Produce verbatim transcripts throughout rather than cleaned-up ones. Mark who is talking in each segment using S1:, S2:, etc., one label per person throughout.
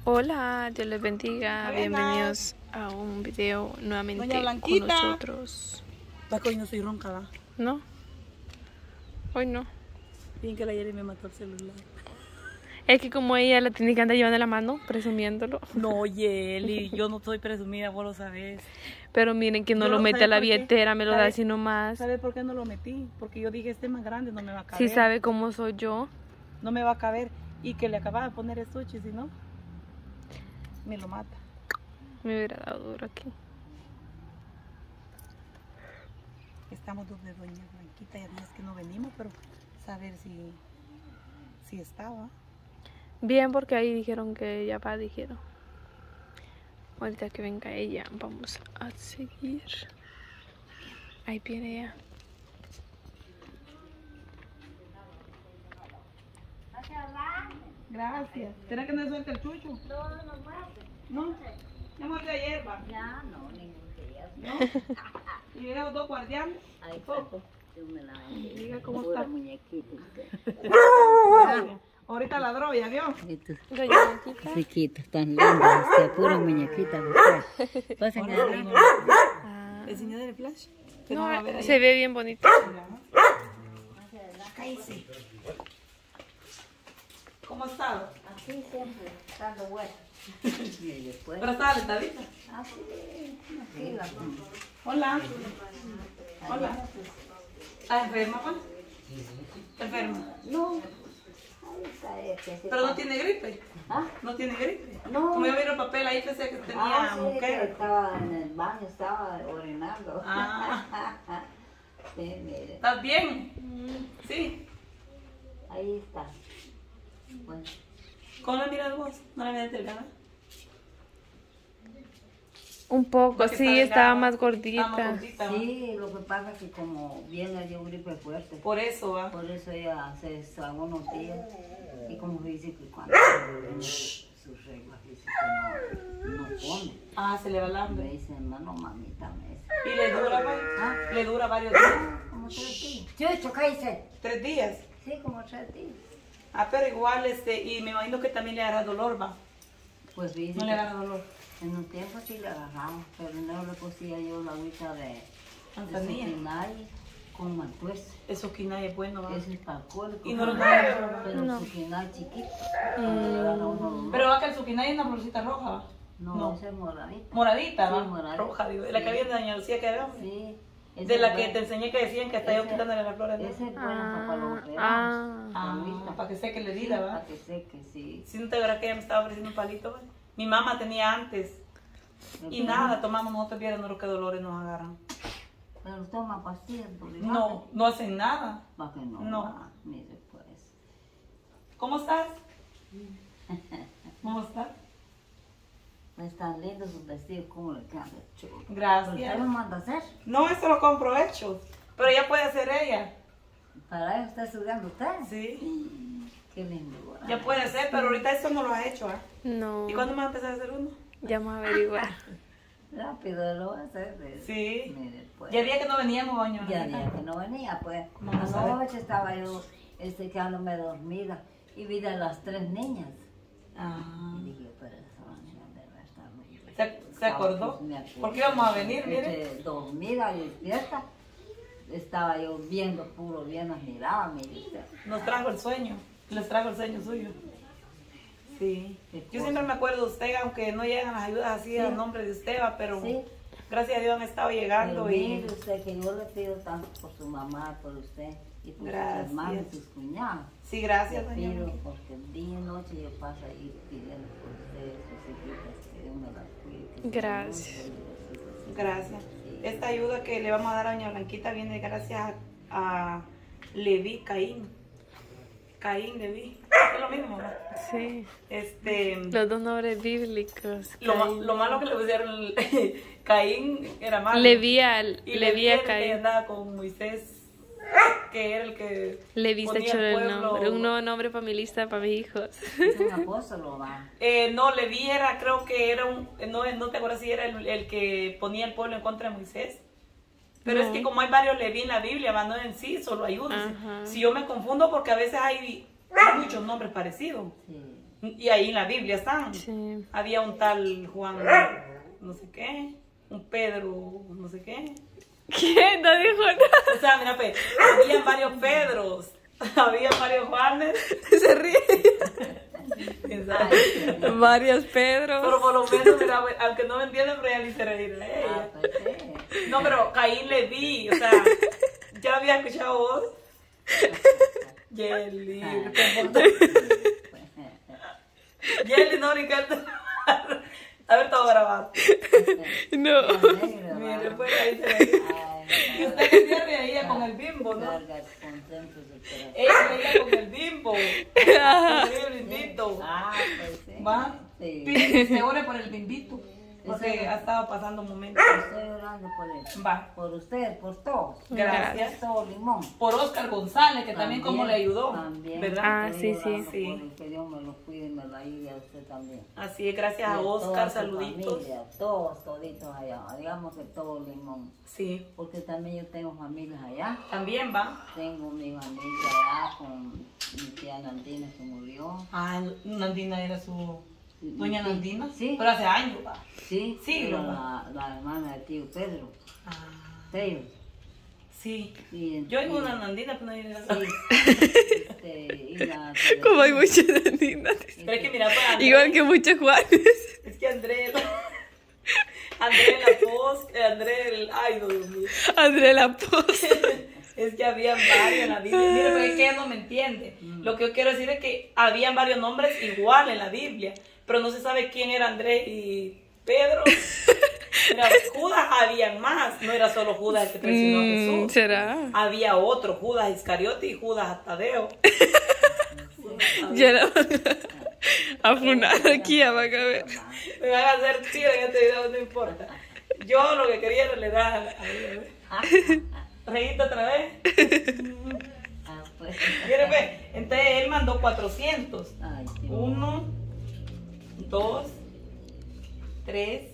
S1: Hola, Dios les bendiga.
S2: Buenas.
S1: Bienvenidos a un video nuevamente
S2: Doña
S1: con
S2: Blanquita.
S1: nosotros.
S2: Va que hoy no soy ronca, ¿va?
S1: ¿No? Hoy no.
S2: Bien que la Yeri me mató el celular.
S1: Es que como ella la tiene que andar llevando en la mano, presumiéndolo.
S2: No, Yeli, yo no soy presumida, vos lo sabés.
S1: Pero miren que no
S2: Yo
S1: lo
S2: lo-
S1: mete
S2: ¿sabe
S1: a la
S2: por qué?
S1: billetera, me lo da
S2: ¿Sabe?
S1: así nomás.
S2: ¿Sabes por qué no lo metí? Porque yo dije, este es más grande, no me va a caber.
S1: Si sabe cómo soy yo.
S2: No me va a caber. Y que le acababa de poner el sushi, si no, me lo mata.
S1: Me hubiera dado duro aquí.
S2: Estamos donde doña Blanquita, ya días que no venimos, pero saber si, si estaba.
S1: Bien, porque ahí dijeron que ya va, dijeron. Ahorita que venga ella, vamos a seguir. Ahí viene ella.
S2: Gracias. ¿Será que no suelta el chucho?
S3: No, no muerde.
S2: No, ya muerde la hierba.
S3: Ya, no, ningún día.
S2: ¿No? Y veo dos guardianes.
S3: Ay,
S2: Poco.
S3: Dios me la bendiga.
S2: Diga cómo
S3: Pura
S2: está.
S3: muñequita usted.
S2: Gracias. Ahorita ladró, ¿ya vio?
S3: Y tú,
S1: Doña Blanquita.
S3: chiquita, tan linda usted, pura muñequita usted. Pasen a ver.
S1: Ah.
S2: ¿El señor del flash? Que
S1: No,
S2: va a ver ahí.
S1: se ve bien bonito.
S2: Cállese. ¿Cómo ha estado?
S3: Así siempre, dando vueltas. Y después,
S2: Pero estaba sentadita.
S3: así, así la
S2: Hola. Hola. ¿Estás enferma, Juan? Enferma.
S3: No, ahí está ella que se
S2: Pero no
S3: pasa.
S2: tiene gripe.
S3: ¿Ah?
S2: No tiene gripe.
S3: No.
S2: Como yo vi el papel ahí, pensé que tenía
S3: Ah, sí, que
S2: mujer.
S3: estaba en el baño, estaba orinando.
S2: Ah.
S3: Sí, mire,
S2: ¿Estás bien? Sí.
S3: ahí está. Bueno,
S2: ¿Cómo la miras vos? ¿No la miras delgada?
S1: Un poco,
S2: Porque
S1: sí,
S2: está
S1: estaba
S2: delgada.
S1: más
S2: Está más
S1: gordita.
S2: gordita, ¿va?
S3: sí, lo que pasa es que como bien le dio gripe fuerte,
S2: Por eso, ¿va?
S3: por eso ella se desahogó unos días. Y como dice que cuando tiene sus reglas, dice que no, no come.
S2: Ah, se le va el
S3: Me
S2: hambre.
S3: dice, hermano, mamita, me dice.
S2: ¿Y le dura, va?
S3: ¿Ah?
S2: Le dura varios días.
S3: Como tres días. Chucho, cállese.
S2: ¿Tres días?
S3: Sí, como tres días.
S2: Ah, pero igual, este, y me imagino que también le hará dolor, ¿va?
S3: Pues dice
S2: No le
S3: que
S2: hará dolor.
S3: en un tiempo sí le agarramos, pero no le pusía yo la agüita de, de
S2: Manzanilla.
S3: suquinay con mantués.
S2: Eso que nadie es bueno, ¿va?
S3: Ese es para alcohólico.
S2: Y no lo trae.
S3: Pero
S1: No.
S3: suquinay chiquito. cuando le agarra uno dolor.
S2: Pero va que el zucchini es una florcita roja, ¿va?
S3: No,
S2: no.
S3: ese es moradito.
S2: Moradita, ¿va?
S3: Sí, moradita.
S2: Roja, digo. La que
S3: Sí.
S2: había de doña Lucía que había.
S3: Sí. ese
S2: De la
S3: es
S2: que
S3: bueno.
S2: te enseñé que decían que hasta yo
S3: Ese-
S2: quitándole las flores, ¿no?
S3: Ese es bueno para los veranos.
S1: Ah,
S2: Ah,
S3: agüita.
S2: para que seque la
S3: Sí,
S2: herida, ¿va?
S3: para que seque, sí.
S2: Si no te verás que ella me estaba ofreciendo un palito, ¿va? Mi mamá tenía antes. Y nada, tomamos nosotros viéramos qué dolores nos agarran.
S3: Pero toma pastillas por
S2: No, no hacen nada.
S3: Para que no.
S2: No.
S3: va, mire, pues.
S2: ¿Cómo estás? ¿Cómo estás?
S3: Están lindos sus vestidos, ¿cómo le quedan de chulo?
S2: Gracias.
S3: ¿Usted lo manda a hacer?
S2: No, eso lo compro hecho. Pero ya puede hacer ella.
S3: ¿Para eso está estudiando usted?
S2: Sí.
S3: Qué lindo. ¿verdad?
S2: Ya puede hacer, pero ahorita eso no lo ha hecho, ¿eh?
S1: no.
S2: ¿Y cuándo me va a empezar a hacer uno?
S1: Ya vamos a averiguar.
S3: Rápido lo va a hacer. de-
S2: Sí.
S3: Mire, pues.
S2: Ya había que no veníamos, baño.
S3: Ya día que no venía, pues.
S2: Vamos a ver.
S3: Anoche estaba yo este, quedándome dormida y vi de las tres niñas.
S2: Ah.
S3: Y dije, pero esa niña debe estar muy bien.
S2: ¿Se, se acordó?
S3: Pues, me acordé.
S2: ¿Por qué íbamos a venir? Mire.
S3: Este, dormida y despierta. Estaba yo viendo puro bien, admiraba, mire usted.
S2: Nos trajo el sueño. Les trajo el sueño suyo. Sí.
S3: Qué
S2: Yo
S3: cosa.
S2: siempre me acuerdo de usted, aunque no llegan las ayudas así
S3: Sí.
S2: a nombre de usted, va, pero
S3: Sí.
S2: gracias a Dios han estado
S3: Pero
S2: llegando y
S3: mire usted que yo le pido tanto por su mamá, por usted y por
S2: Gracias.
S3: sus hermanos y sus cuñados.
S2: sí,
S3: Le
S2: gracias, doña
S3: pido
S2: Blanquita.
S3: porque día y noche yo paso ahí pidiendo por usted, sus hijitas, que Dios me las cuide. que se
S1: Gracias.
S3: conozcan.
S2: Gracias.
S3: Sí.
S2: Esta ayuda que le vamos a dar a doña Blanquita viene gracias a, a Leví Caín. Caín, Leví. Es lo mismo, ¿no?
S1: Sí.
S2: Este,
S1: Los dos nombres bíblicos.
S2: lo, ma-
S1: Caín.
S2: lo malo que le pusieron, Caín era malo.
S1: Leví al-
S2: Y
S1: Leví
S2: Leví
S1: a
S2: era el que
S1: Caín.
S2: andaba con Moisés, que era el que
S1: Leví está
S2: ponía
S1: chulo
S2: al
S1: el
S2: pueblo-
S1: nombre. Un nuevo nombre para mi lista, para mis hijos.
S3: Es un apóstol, va.
S2: Eh, no, Leví era, creo que era un, no, no te acuerdas si era el, el que ponía el pueblo en contra de Moisés. Pero
S1: No.
S2: es que como hay varios Leví en la Biblia, va, no en sí, solo hay uno.
S1: Ajá.
S2: Si yo me confundo porque a veces hay muchos nombres parecidos.
S3: Sí.
S2: Y ahí en la Biblia están.
S1: Sí.
S2: Había un tal Juan, no sé qué, un Pedro, no sé qué.
S1: ¿Quién? No dijo nada.
S2: O sea, mira, pues, había varios Pedros, había varios Juanes.
S1: Se ríe.
S2: Exacto.
S1: Varios Pedro.
S2: Pero por lo menos, mira, pues, al que no me entiende, pero ella le hice reír a
S3: Ah,
S2: ella.
S3: pues sí.
S2: No, pero Caín le vi, o sea, ya había escuchado vos. Jelly, te comportó. Jelly, no, Ricardo. A ver, todo grabado.
S1: No.
S2: Mire, pues ahí se ve. Y usted que se reía con el Bimbo, ¿no? Ella se reía con el Bimbo. Con el bimbito.
S3: Ah, pues sí.
S2: ¿Va?
S3: Sí.
S2: Pide que se ore por el bimbito. Porque
S3: Sí.
S2: ha estado pasando momentos.
S3: Estoy orando por él.
S2: Va.
S3: Por usted, por todos.
S2: Gracias.
S3: Todo limón.
S2: Por Oscar González, que también, como le ayudó.
S3: También.
S2: ¿Verdad?
S1: Ah,
S3: Estoy
S1: sí, sí.
S3: orando
S2: Sí.
S3: por él, que Dios me lo cuide y me lo ayude a usted también.
S2: Así es, gracias a
S3: Y
S2: Oscar,
S3: toda su
S2: saluditos.
S3: familia, todos, toditos allá. Digamos que todo limón.
S2: Sí,
S3: Porque también yo tengo familias allá.
S2: también va.
S3: Tengo mi familia allá con mi tía Nandina que murió.
S2: Ah, Nandina era su... Doña Nandina.
S3: Sí.
S2: Pero hace años va.
S3: Sí,
S2: Sí,
S3: era
S2: lo-
S3: la, la hermana de tío Pedro.
S2: Ah,
S3: Pedro.
S2: sí.
S3: Y,
S2: Yo tengo
S3: y-
S2: una Nandina, pero no era
S3: Sí. Este, y la
S1: Como hay muchas andinas.
S2: Pero es que mira, pues André,
S1: Igual que muchos Juanes.
S2: es que André, André la voz, André el, ay, no, Dios mío.
S1: André la Poza.
S2: Es que había varios en la Biblia. Mire, pero es que ella no me entiende. Lo que yo quiero decir es que habían varios nombres igual en la Biblia, pero no se sabe quién era Andrés y Pedro. Mira, Judas había más, no era solo Judas el que traicionó a
S1: Mm,
S2: Jesús.
S1: ¿Será?
S2: Había otro, Judas Iscariote y Judas Tadeo.
S1: Ya la van a, a funar aquí a Macabe.
S2: Me van a hacer tiro en este video, no importa. Yo lo que quería era le dar a reíste otra vez.
S3: Ah, pues.
S2: Mire, pues, entonces él mandó cuatrocientos.
S3: Ay, sí.
S2: Uno, dos, tres,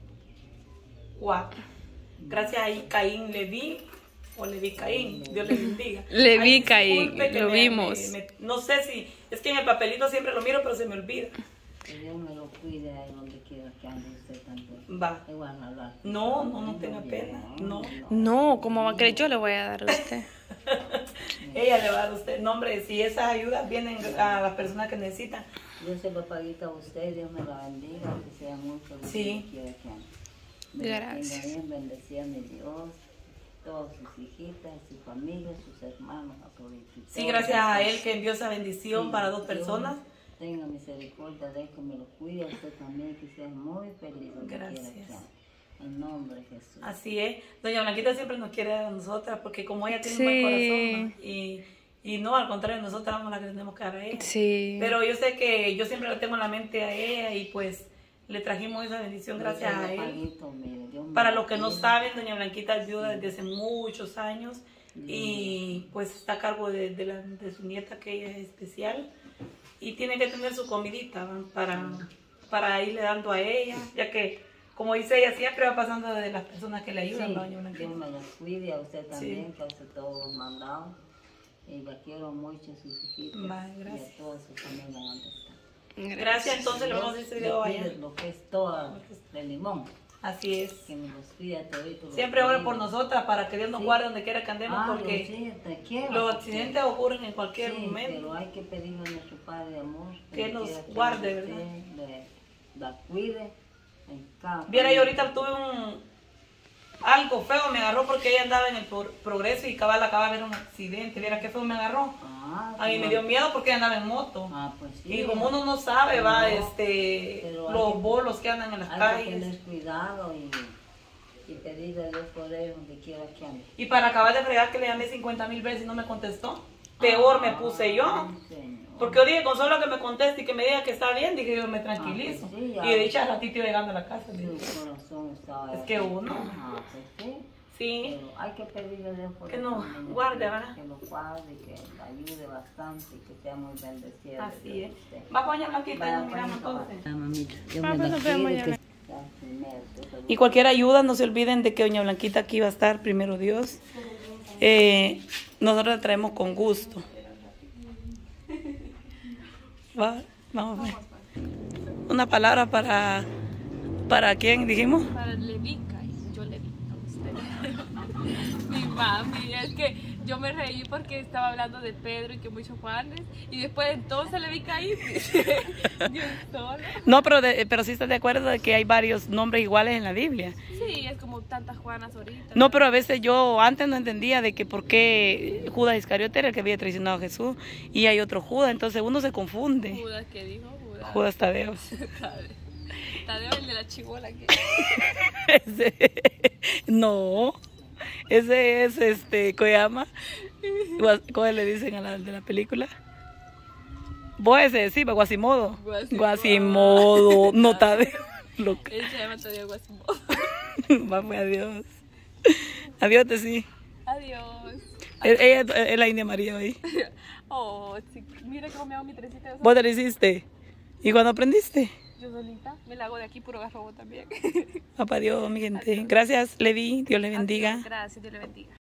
S2: cuatro. Gracias a Caín Leví, o Leví Caín, Dios le bendiga.
S1: Leví
S2: Ay,
S1: Caín,
S2: disculpe que
S1: lo
S2: me-
S1: vimos.
S2: me- me- no sé si, es que en el papelito siempre lo miro, pero se me olvida.
S3: Que Dios me lo cuide ahí donde quiera que ande usted también.
S2: Va.
S3: Igual hablar.
S2: No, no, no tenga pena. No.
S1: No, ¿cómo va a creer? Yo le voy a dar a usted.
S2: Ella le va a dar a usted nombre. Si esas ayudas vienen a las personas que necesitan.
S3: Yo se lo paguito a usted, Dios me la bendiga, que sea muy feliz
S2: Sí.
S3: donde quiera que ande.
S1: Gracias.
S3: Bien, bendecía a mi Dios, todas sus hijitas, su familia, sus hermanos, a toditos.
S2: Sí, gracias a él que envió esa bendición
S3: Sí,
S2: para dos
S3: Dios
S2: personas.
S3: Tenga misericordia de él, que me lo cuide a usted también, que sea muy feliz donde quiera
S2: Gracias.
S3: que ande. En nombre de Jesús.
S2: Así es. Doña Blanquita siempre nos quiere a nosotras porque como ella tiene
S1: Sí.
S2: un buen corazón, ¿no? y, y no, al contrario, nosotras somos las que tenemos que dar a ella.
S1: Sí.
S2: Pero yo sé que yo siempre la tengo en la mente a ella y pues le trajimos esa bendición gracias
S3: Yo se
S2: a
S3: lo
S2: él.
S3: paguito, mire, Dios me
S2: Para
S3: lo
S2: los que no
S3: cuide.
S2: saben, Doña Blanquita ayuda desde hace muchos años y pues está a cargo de, de, la, de su nieta que ella es especial y tiene que tener su comidita, ¿va? para, para irle dando a ella, ya que como dice ella siempre va pasando de las personas que le ayudan,
S3: Sí,
S2: ¿no, Doña Blanquita?
S3: Dios me los cuide a usted también,
S2: Sí.
S3: que hace todos los mandados. Y la quiero mucho, sus hijitas.
S2: Va,
S3: y
S2: gracias.
S3: a toda su familia donde está.
S2: Gracias, entonces le vamos a decir video
S3: Le
S2: allá.
S3: cuide lo que es todo de limón.
S2: Así es.
S3: Que me los cuide a toditos.
S2: Siempre oren por nosotras para que Dios nos
S3: Sí.
S2: guarde donde quiera que andemos
S3: Ah,
S2: porque
S3: sí, te quiero.
S2: los
S3: porque-
S2: accidentes ocurren en cualquier
S3: Sí,
S2: momento.
S3: pero hay que pedirle a nuestro Padre de amor
S2: Que
S3: donde
S2: nos
S3: quiera que
S2: guarde,
S3: esté,
S2: ¿verdad?
S3: le- la cuide en cada
S2: Viera, yo
S3: momento.
S2: ahorita tuve un algo feo, me agarró porque ella andaba en el por- progreso y cabal acaba de ver un accidente. Viera qué feo me agarró.
S3: Ah,
S2: A mí
S3: sí,
S2: me dio miedo porque ella andaba en moto.
S3: Ah, pues sí.
S2: Y como uno no sabe, va,
S3: No,
S2: este,
S3: pero hay
S2: los
S3: que-
S2: bolos que andan en las
S3: Hay que
S2: calles.
S3: tener cuidado y, y pedirle a Dios por él donde quiera que ande.
S2: Y para acabar de fregar que le llamé cincuenta mil veces y no me contestó. Peor me puse yo.
S3: Ay, Señor.
S2: Porque yo dije, con solo que me conteste y que me diga que está bien, dije yo me tranquilizo.
S3: Ah, pues sí, ya.
S2: Y de dicha ratito llegando a la casa. dije,
S3: Su corazón estaba
S2: Es que uno.
S3: Ah, pues sí.
S2: sí,
S3: Pero hay que pedirle a Dios por
S2: Que
S3: él
S2: nos
S3: también,
S2: guarde,
S3: que-
S2: ¿verdad?
S3: Que lo guarde, que lo ayude bastante y que sea muy bendecido.
S2: así es. Va Doña Blanquita y nos miramos entonces.
S3: Mamita, Dios
S1: Ah,
S3: me
S1: pues
S3: la
S1: nos vemos
S3: cuide,
S1: ya.
S3: que sea primero, que se
S2: Y cualquier ayuda, no se olviden de que Doña Blanquita aquí va a estar, primero Dios. Eh, nosotros la traemos con gusto. ¿Va? Vamos a ver. Una palabra para... ¿Para quién dijimos?
S1: Para Levica, yo Levi, a usted. Mi mami, es que yo me reí porque estaba hablando de Pedro y que muchos Juanes, y después entonces Levica ahí, yo solo.
S2: No, pero, de, pero sí estás de acuerdo de que hay varios nombres iguales en la Biblia.
S1: Sí, es como tantas Juanas ahorita.
S2: No, pero a veces yo antes no entendía de que por qué Judas Iscariote era el que había traicionado a Jesús y hay otro Judas, entonces uno se confunde.
S1: Judas, ¿qué dijo? Judas.
S2: Judas Tadeo.
S1: Tadeo, el de la chibola. Que...
S2: Ese, no, ese es este, ¿cómo se llama? ¿Cómo le dicen a la de la película? Vos ese, sí, Guasimodo.
S1: Guasimodo.
S2: Guasimodo, no Tadeo. Loca.
S1: Él se llama Tadeo Guasimodo.
S2: Vamos, adiós. Adiós, te sí.
S1: Adiós.
S2: Ella es, es la India María hoy.
S1: Oh, sí. Mira cómo me hago mi trencita.
S2: ¿Vos te lo hiciste? ¿Y cuándo aprendiste?
S1: Yo solita. Me la hago de aquí puro garrobo también.
S2: Papá Dios, mi gente. Gracias, Levi. Dios le bendiga.
S1: Gracias, Dios le bendiga.